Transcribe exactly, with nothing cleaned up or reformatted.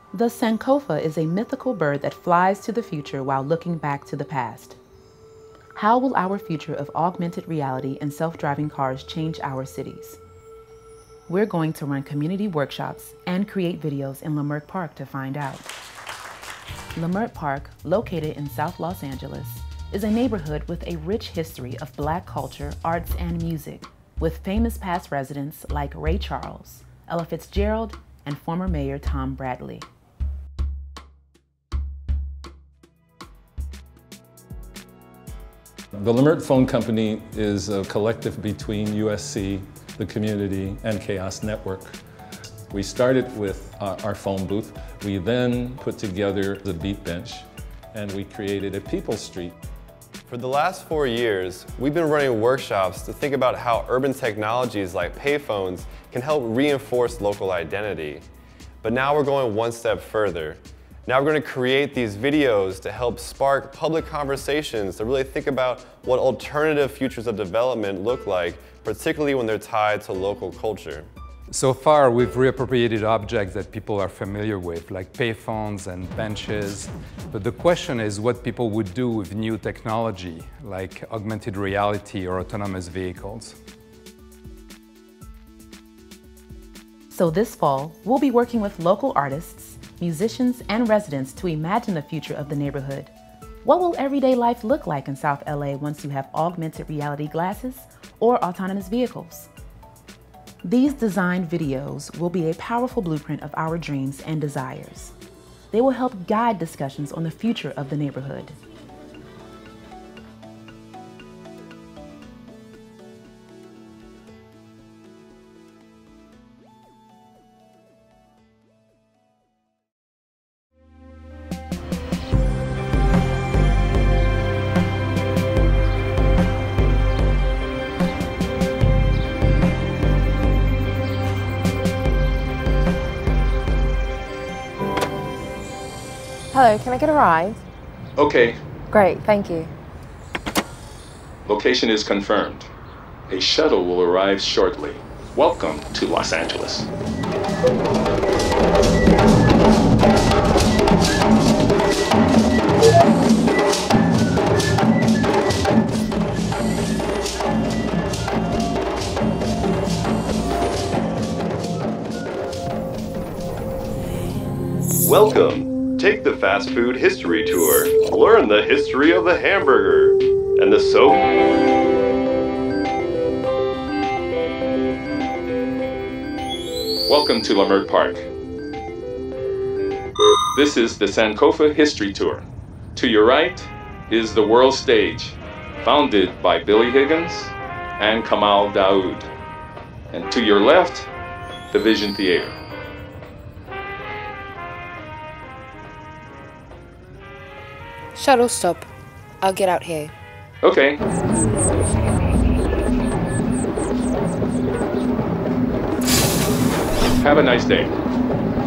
The Sankofa is a mythical bird that flies to the future while looking back to the past. How will our future of augmented reality and self-driving cars change our cities? We're going to run community workshops and create videos in Leimert Park to find out. Leimert Park, located in South Los Angeles, is a neighborhood with a rich history of Black culture, arts, and music, with famous past residents like Ray Charles, Ella Fitzgerald, and former Mayor Tom Bradley. The Leimert Phone Company is a collective between U S C, the community, and Kaos Network. We started with uh, our phone booth. We then put together the beat bench, and we created a People Street. For the last four years, we've been running workshops to think about how urban technologies like payphones can help reinforce local identity. But now we're going one step further. Now we're going to create these videos to help spark public conversations to really think about what alternative futures of development look like, particularly when they're tied to local culture. So far, we've reappropriated objects that people are familiar with, like payphones and benches. But the question is what people would do with new technology, like augmented reality or autonomous vehicles. So this fall, we'll be working with local artists, musicians, and residents to imagine the future of the neighborhood. What will everyday life look like in South L A once you have augmented reality glasses or autonomous vehicles? These design videos will be a powerful blueprint of our dreams and desires. They will help guide discussions on the future of the neighborhood. Hello, can I get a ride? Okay. Great, thank you. Location is confirmed. A shuttle will arrive shortly. Welcome to Los Angeles. Welcome. Take the fast food history tour. Learn the history of the hamburger and the soap. Welcome to Leimert Park. This is the Sankofa History Tour. To your right is the World Stage, founded by Billy Higgins and Kamal Daoud. And to your left, the Vision Theater. Shuttle stop. I'll get out here. Okay. Have a nice day.